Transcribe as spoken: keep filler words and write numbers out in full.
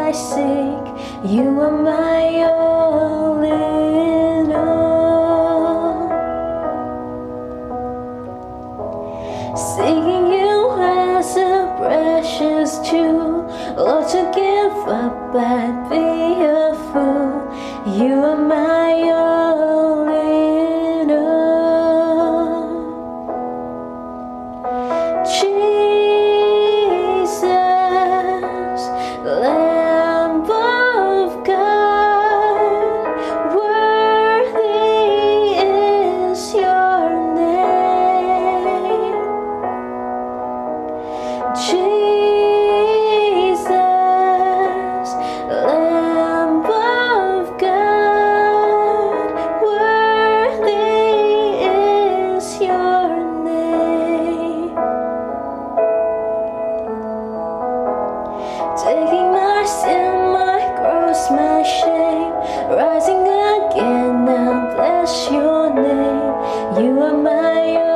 I seek. You are my all in all. Seeking you as a precious jewel. Lord, to give up, I'd be a fool. You are my all in all. Jesus, Lamb of God, worthy is your name. Jesus, Lamb of God, worthy is your name. Taking my sin, my cross, my shame, rising again, now bless your name. You are my